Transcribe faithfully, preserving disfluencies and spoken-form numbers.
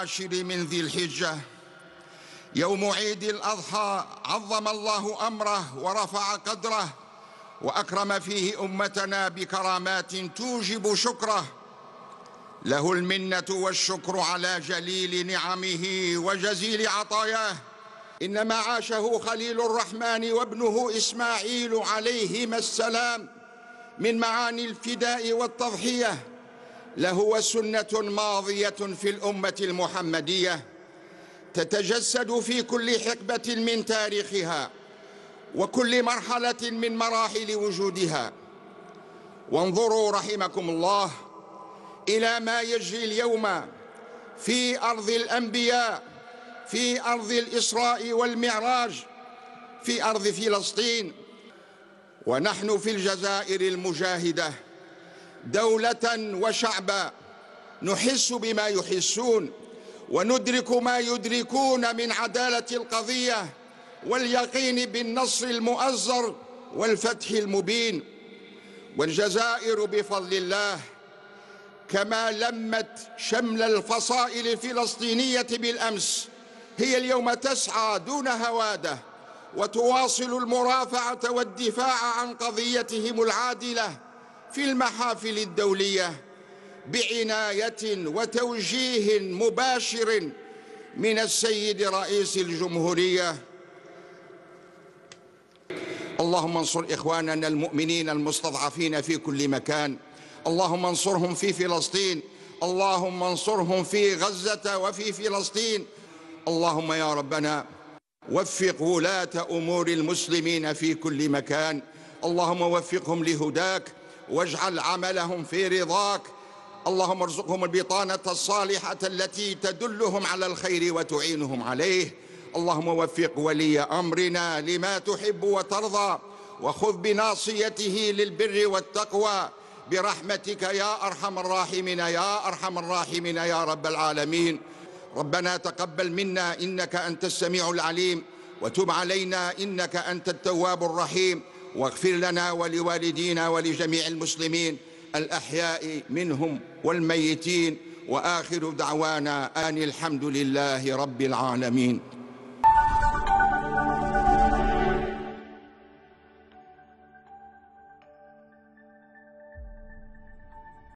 العاشر من ذي الحجة يوم عيد الأضحى عظم الله أمره ورفع قدره وأكرم فيه أمتنا بكرامات توجب شكره. له المنة والشكر على جليل نعمه وجزيل عطاياه. إنما عاشه خليل الرحمن وابنه إسماعيل عليهما السلام من معاني الفداء والتضحية لهو سنة ماضية في الأمة المحمدية تتجسد في كل حقبة من تاريخها وكل مرحلة من مراحل وجودها. وانظروا رحمكم الله إلى ما يجري اليوم في أرض الأنبياء، في أرض الإسراء والمعراج، في أرض فلسطين. ونحن في الجزائر المجاهدة دولة وشعبا نحس بما يحسون وندرك ما يدركون من عدالة القضية واليقين بالنصر المؤزر والفتح المبين. والجزائر بفضل الله كما لمت شمل الفصائل الفلسطينية بالأمس هي اليوم تسعى دون هوادة وتواصل المرافعة والدفاع عن قضيتهم العادلة في المحافل الدولية بعناية وتوجيه مباشر من السيد رئيس الجمهورية. اللهم انصر إخواننا المؤمنين المستضعفين في كل مكان، اللهم انصرهم في فلسطين، اللهم انصرهم في غزة وفي فلسطين. اللهم يا ربنا وفق ولاة أمور المسلمين في كل مكان، اللهم وفقهم لهداك واجعل عملهم في رضاك. اللهم ارزقهم البطانة الصالحة التي تدلهم على الخير وتعينهم عليه. اللهم وفق ولي أمرنا لما تحب وترضى وخذ بناصيته للبر والتقوى برحمتك يا أرحم الراحمين يا أرحم الراحمين يا رب العالمين. ربنا تقبل منا إنك أنت السميع العليم وتب علينا إنك أنت التواب الرحيم واغفر لنا ولوالدينا ولجميع المسلمين الأحياء منهم والميتين. وآخر دعوانا أن الحمد لله رب العالمين.